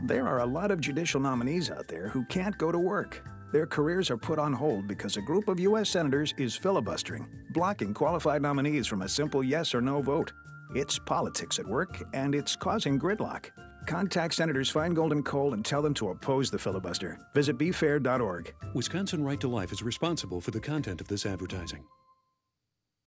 There are a lot of judicial nominees out there who can't go to work. Their careers are put on hold because a group of U.S. senators is filibustering, blocking qualified nominees from a simple yes or no vote. It's politics at work, and it's causing gridlock. Contact Senators Feingold and Cole and tell them to oppose the filibuster. Visit befair.org. Wisconsin Right to Life is responsible for the content of this advertising.